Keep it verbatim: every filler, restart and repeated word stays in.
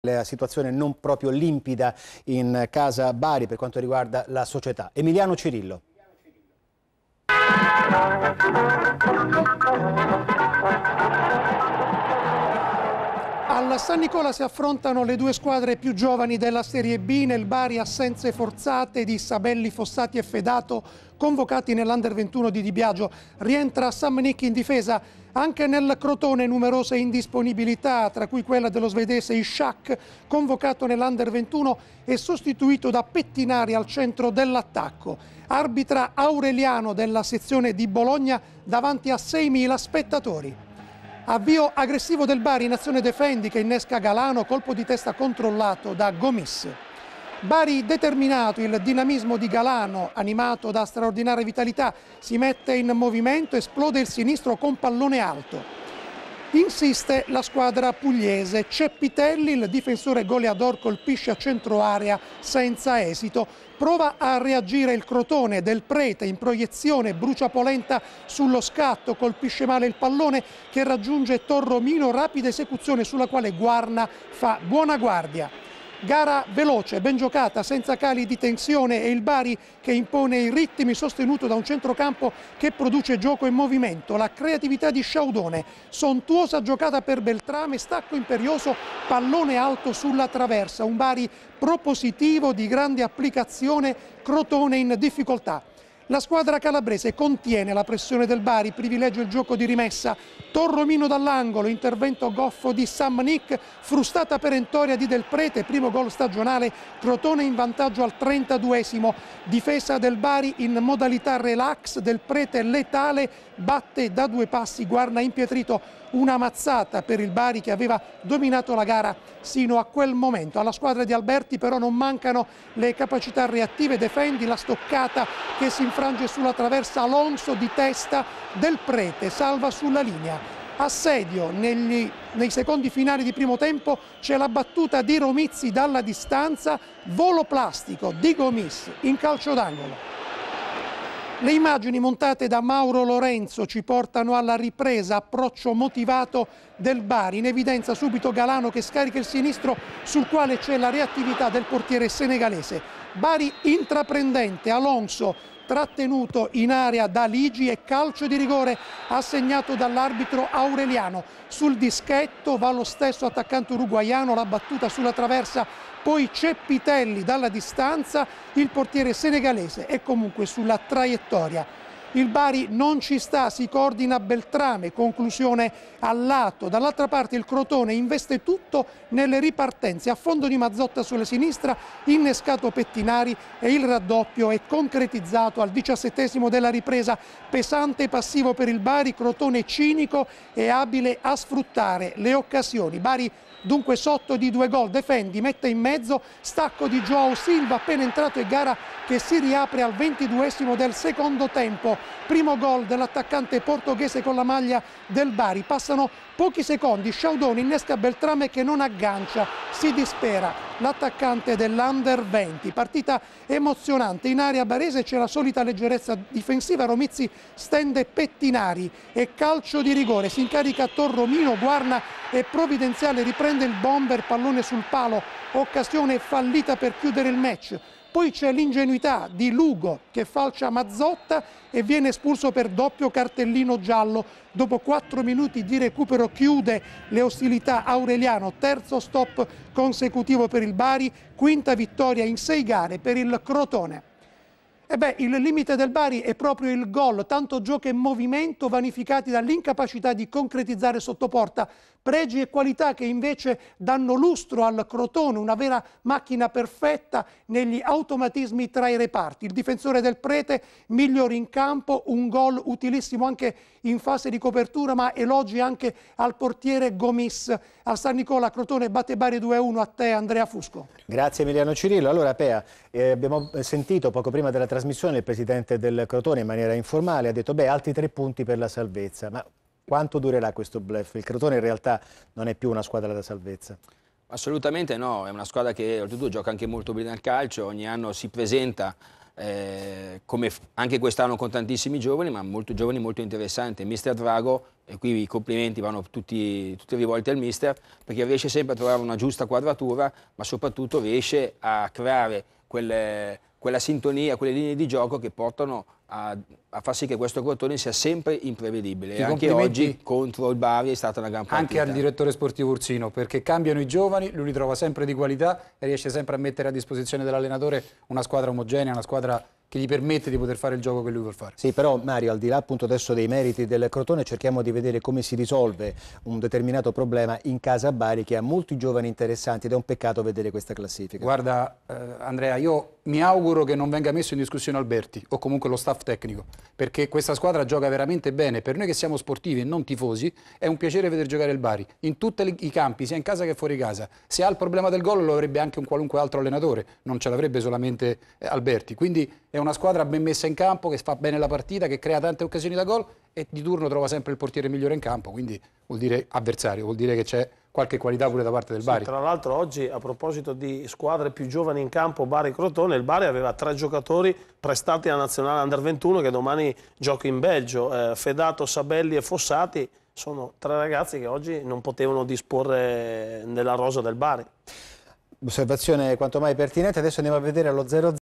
La situazione non proprio limpida in casa Bari per quanto riguarda la società. Emiliano Cirillo. Al San Nicola si affrontano le due squadre più giovani della Serie B. Nel Bari assenze forzate di Sabelli, Fossati e Fedato, convocati nell'Under ventuno di Di Biagio. Rientra Samnik in difesa. Anche nel Crotone numerose indisponibilità, tra cui quella dello svedese Ishak, convocato nell'Under ventuno e sostituito da Pettinari al centro dell'attacco. Arbitra Aureliano della sezione di Bologna davanti a seimila spettatori. Avvio aggressivo del Bari in azione Defendi che innesca Galano, colpo di testa controllato da Gomis. Bari determinato, il dinamismo di Galano, animato da straordinaria vitalità, si mette in movimento, esplode il sinistro con pallone alto. Insiste la squadra pugliese, Ceppitelli, il difensore goleador, colpisce a centro area senza esito. Prova a reagire il Crotone, Del Prete in proiezione, brucia polenta sullo scatto, colpisce male il pallone che raggiunge Torromino, rapida esecuzione sulla quale Guarna fa buona guardia. Gara veloce, ben giocata, senza cali di tensione e il Bari che impone i ritmi, sostenuto da un centrocampo che produce gioco e movimento. La creatività di Sciaudone, sontuosa giocata per Beltrame, stacco imperioso, pallone alto sulla traversa. Un Bari propositivo, di grande applicazione, Crotone in difficoltà. La squadra calabrese contiene la pressione del Bari, privilegia il gioco di rimessa. Torromino dall'angolo, intervento goffo di Samnik, frustata perentoria di Del Prete, primo gol stagionale, Crotone in vantaggio al trentaduesimo. Difesa del Bari in modalità relax, Del Prete letale, batte da due passi Guarna impietrito. Una mazzata per il Bari che aveva dominato la gara sino a quel momento. Alla squadra di Alberti però non mancano le capacità reattive, Defendi, la stoccata che si infrange sulla traversa, Alonso di testa, Del Prete salva sulla linea. Assedio negli, nei secondi finali di primo tempo, c'è la battuta di Romizzi dalla distanza, volo plastico di Gomis in calcio d'angolo. Le immagini montate da Mauro Lorenzo ci portano alla ripresa, approccio motivato del Bari. In evidenza subito Galano che scarica il sinistro sul quale c'è la reattività del portiere senegalese. Bari intraprendente, Alonso trattenuto in area da Ligi e calcio di rigore assegnato dall'arbitro Aureliano. Sul dischetto va lo stesso attaccante uruguaiano, la battuta sulla traversa, poi Ceppitelli dalla distanza, il portiere senegalese è comunque sulla traiettoria. Il Bari non ci sta, si coordina Beltrame, conclusione al lato. Dall'altra parte il Crotone investe tutto nelle ripartenze, a fondo di Mazzotta sulla sinistra, innescato Pettinari e il raddoppio è concretizzato al diciassettesimo della ripresa. Pesante e passivo per il Bari, Crotone cinico e abile a sfruttare le occasioni. Bari dunque sotto di due gol, Defendi mette in mezzo, stacco di Joao Silva appena entrato e gara che si riapre al ventiduesimo del secondo tempo. Primo gol dell'attaccante portoghese con la maglia del Bari, passano pochi secondi, Sciaudone innesca Beltrame che non aggancia, si dispera l'attaccante dell'Under venti. Partita emozionante, in area barese c'è la solita leggerezza difensiva, Romizzi stende Pettinari e calcio di rigore, si incarica Torromino, Guarna e provvidenziale riprende il bomber, pallone sul palo, occasione fallita per chiudere il match. Poi c'è l'ingenuità di Lugo che falcia Mazzotta e viene espulso per doppio cartellino giallo. Dopo quattro minuti di recupero chiude le ostilità Aureliano, terzo stop consecutivo per il Bari, quinta vittoria in sei gare per il Crotone. E beh, il limite del Bari è proprio il gol, tanto gioco e movimento vanificati dall'incapacità di concretizzare sotto porta, pregi e qualità che invece danno lustro al Crotone, una vera macchina perfetta negli automatismi tra i reparti. Il difensore Del Prete migliore in campo, un gol utilissimo anche in fase di copertura, ma elogi anche al portiere Gomis. Al San Nicola Crotone batte Bari due a uno, a te Andrea Fusco. Grazie Emiliano Cirillo. Allora Pea, eh, abbiamo sentito poco prima della trasmissione il presidente del Crotone in maniera informale ha detto beh altri tre punti per la salvezza, ma quanto durerà questo bluff? Il Crotone in realtà non è più una squadra da salvezza. Assolutamente no, è una squadra che oltretutto gioca anche molto bene al calcio, ogni anno si presenta eh, come anche quest'anno con tantissimi giovani, ma molto giovani, molto interessanti. Mister Drago, e qui i complimenti vanno tutti, tutti rivolti al mister, perché riesce sempre a trovare una giusta quadratura, ma soprattutto riesce a creare quelle, quella sintonia, quelle linee di gioco che portano a, a far sì che questo Crotone sia sempre imprevedibile. E anche oggi contro il Bari è stata una gran partita. Anche al direttore sportivo Ursino, perché cambiano i giovani, lui li trova sempre di qualità e riesce sempre a mettere a disposizione dell'allenatore una squadra omogenea, una squadra che gli permette di poter fare il gioco che lui vuole fare. Sì, però Mario, al di là appunto adesso dei meriti del Crotone, cerchiamo di vedere come si risolve un determinato problema in casa a Bari, che ha molti giovani interessanti ed è un peccato vedere questa classifica. Guarda eh, Andrea, io mi auguro che non venga messo in discussione Alberti o comunque lo staff tecnico, perché questa squadra gioca veramente bene. Per noi che siamo sportivi e non tifosi è un piacere vedere giocare il Bari in tutti i campi, sia in casa che fuori casa. Se ha il problema del gol lo avrebbe anche un qualunque altro allenatore, non ce l'avrebbe solamente eh, Alberti. Quindi è una squadra ben messa in campo, che fa bene la partita, che crea tante occasioni da gol e di turno trova sempre il portiere migliore in campo, quindi vuol dire avversario, vuol dire che c'è qualche qualità pure da parte del Bari. Sì, tra l'altro oggi, a proposito di squadre più giovani in campo, Bari-Crotone, il Bari aveva tre giocatori prestati alla nazionale Under ventuno che domani gioca in Belgio, eh, Fedato, Sabelli e Fossati. Sono tre ragazzi che oggi non potevano disporre della rosa del Bari. Osservazione quanto mai pertinente. Adesso andiamo a vedere allo zero zero.